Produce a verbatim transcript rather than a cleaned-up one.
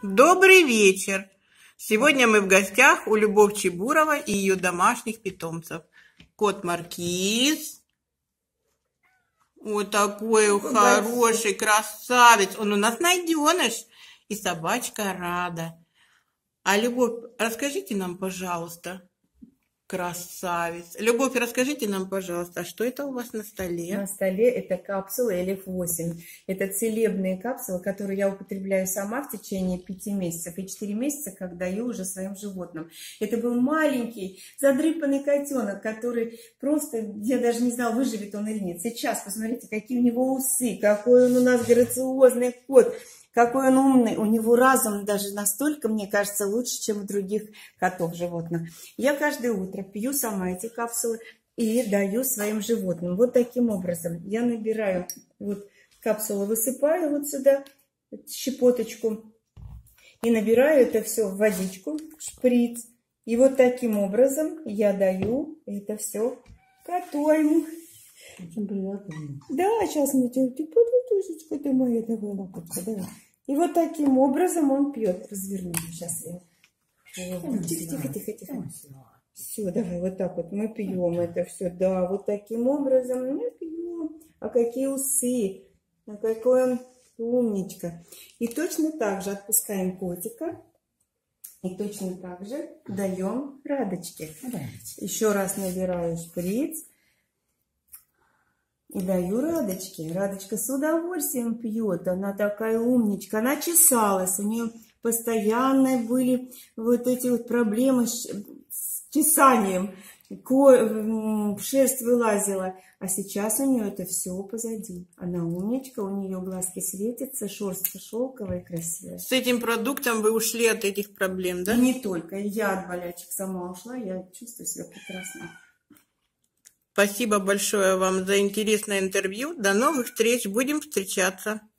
Добрый вечер! Сегодня мы в гостях у Любовь Чебурова и ее домашних питомцев. Кот Маркиз. Вот такой хороший красавец. Он у нас найденыш. И собачка Рада. А Любовь, расскажите нам, пожалуйста. Красавец. Любовь, расскажите нам, пожалуйста, что это у вас на столе? На столе это капсулы эл эф восемь. Это целебные капсулы, которые я употребляю сама в течение пяти месяцев. И четыре месяца, как даю уже своим животным. Это был маленький, задрыпанный котенок, который просто, я даже не знала, выживет он или нет. Сейчас посмотрите, какие у него усы, какой он у нас грациозный кот. Какой он умный, у него разум даже настолько, мне кажется, лучше, чем у других котов, животных. Я каждое утро пью сама эти капсулы и даю своим животным. Вот таким образом я набираю, вот капсулу высыпаю вот сюда, щепоточку, и набираю это все в водичку, шприц. И вот таким образом я даю это все коту ему. Очень приятно. Да, сейчас мы тебе, ты подушечка, ты моя, давай лапочка, давай. И вот таким образом он пьет. Разверну сейчас я. Тихо, тихо, тихо, тихо. Все, давай, вот так вот мы пьем это все. Да, вот таким образом мы пьем. А какие усы, а какой он умничка. И точно так же отпускаем котика. И точно так же даем Радочке. Еще раз набираю шприц. И даю Радочке. Радочка с удовольствием пьет. Она такая умничка. Она чесалась. У нее постоянно были вот эти вот проблемы с чесанием. Шерсть вылазила. А сейчас у нее это все позади. Она умничка. У нее глазки светятся. Шерстка шелковая и красивая. С этим продуктом вы ушли от этих проблем, да? И не только. Я от болячек сама ушла. Я чувствую себя прекрасно. Спасибо большое вам за интересное интервью. До новых встреч. Будем встречаться.